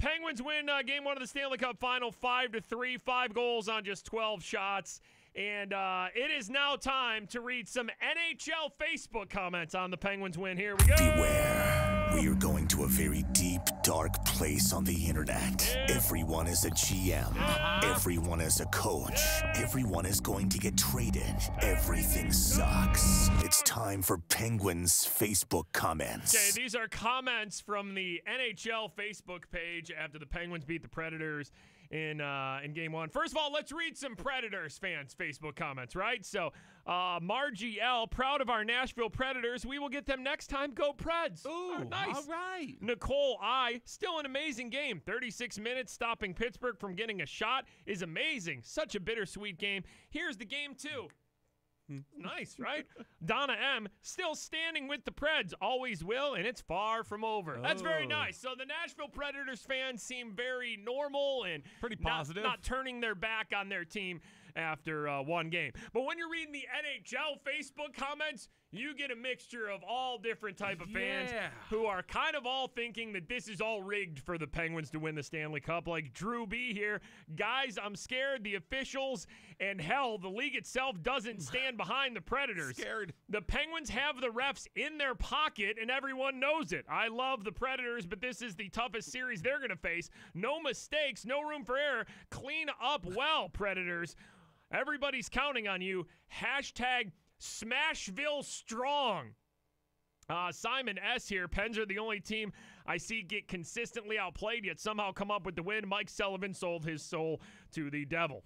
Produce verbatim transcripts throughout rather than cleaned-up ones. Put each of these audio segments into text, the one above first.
Penguins win uh, game one of the Stanley Cup Final, five to three, five goals on just twelve shots. And uh, it is now time to read some N H L Facebook comments on the Penguins win. Here we go. Beware. We are going to a very deep, dark place on the internet. Yeah. Everyone is a G M. Yeah. Everyone is a coach. Yeah. Everyone is going to get traded. Everything sucks. It's time for Penguins Facebook comments. Okay, these are comments from the N H L Facebook page after the Penguins beat the Predators in uh, in game one. First of all, let's read some Predators fans' Facebook comments, right? So, uh, Margie L, proud of our Nashville Predators. We will get them next time. Go Preds. Ooh, oh, nice. All right. Nicole I, still an amazing game. thirty-six minutes stopping Pittsburgh from getting a shot is amazing. Such a bittersweet game. Here's the game two. Nice, right? Donna M, still standing with the Preds, always will, and it's far from over. Oh. That's very nice. So the Nashville Predators fans seem very normal and pretty not, positive, not turning their back on their team after uh, one game. But when you're reading the N H L Facebook comments, you get a mixture of all different type of fans yeah. who are kind of all thinking that this is all rigged for the Penguins to win the Stanley Cup. Like Drew B here. Guys, I'm scared. The officials and hell, the league itself doesn't stand behind the Predators. Scared. The Penguins have the refs in their pocket, and everyone knows it. I love the Predators, but this is the toughest series they're going to face. No mistakes, no room for error. Clean up well, Predators. Everybody's counting on you. Hashtag Smashville Strong. Uh, Simon S. here. Pens are the only team I see get consistently outplayed, yet somehow come up with the win. Mike Sullivan sold his soul to the devil.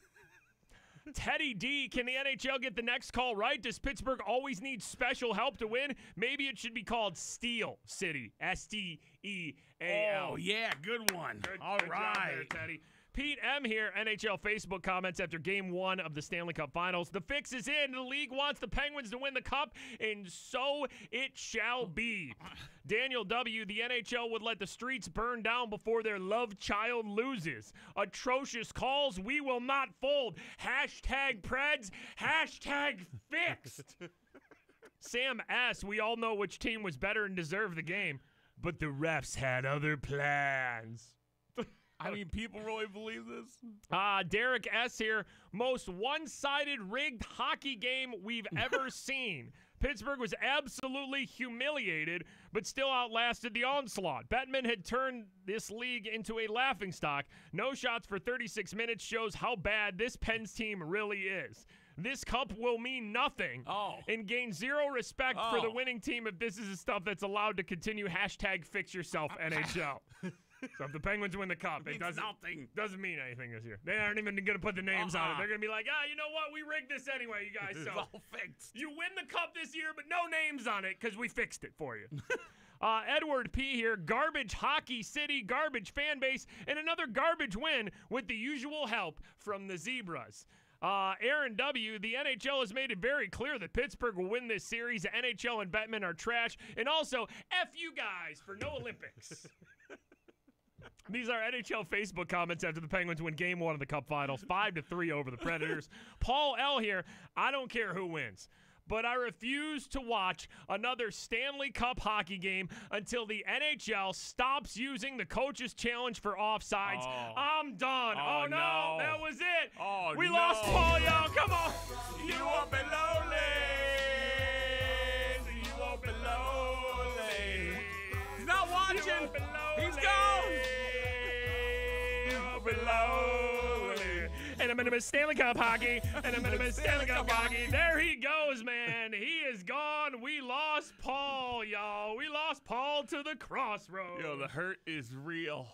Teddy D, can the N H L get the next call right? Does Pittsburgh always need special help to win? Maybe it should be called Steel City. S T E A L. Oh, yeah, good one. Good, All good right. job there, Teddy. Pete M here, N H L Facebook comments after game one of the Stanley Cup Finals. The fix is in. The league wants the Penguins to win the cup, and so it shall be. Daniel W., the N H L would let the streets burn down before their love child loses. Atrocious calls, we will not fold. Hashtag Preds, hashtag fixed. Sam S., we all know which team was better and deserved the game, but the refs had other plans. I mean, people really believe this? Uh, Derek S. here. Most one-sided rigged hockey game we've ever seen. Pittsburgh was absolutely humiliated, but still outlasted the onslaught. Bettman had turned this league into a laughingstock. No shots for thirty-six minutes shows how bad this Pens team really is. This cup will mean nothing oh. and gain zero respect oh. for the winning team if this is the stuff that's allowed to continue. Hashtag fix yourself, N H L. So if the Penguins win the cup, it doesn't, doesn't mean anything this year. They aren't even going to put the names uh-uh. on it. They're going to be like, ah, you know what? We rigged this anyway, you guys. So it's all fixed. You win the cup this year, but no names on it because we fixed it for you. uh, Edward P. here. Garbage hockey city, garbage fan base, and another garbage win with the usual help from the Zebras. Uh, Aaron W., the N H L has made it very clear that Pittsburgh will win this series. The N H L and Bettman are trash. And also, F you guys for no Olympics. These are N H L Facebook comments after the Penguins win game one of the Cup Finals, five to three over the Predators. Paul L. here, I don't care who wins, but I refuse to watch another Stanley Cup hockey game until the N H L stops using the coach's challenge for offsides. Oh. I'm done. Oh, oh no. no, that was it. Oh, we no. lost Paul, y'all. Come on. You won't be lonely. You won't be lonely. He's not watching. He's gone. Lonely. And I'm going to miss Stanley Cup hockey. And I'm going to miss Stanley Cup hockey. There he goes, man. He is gone. We lost Paul, y'all. We lost Paul to the crossroads. Yo, the hurt is real.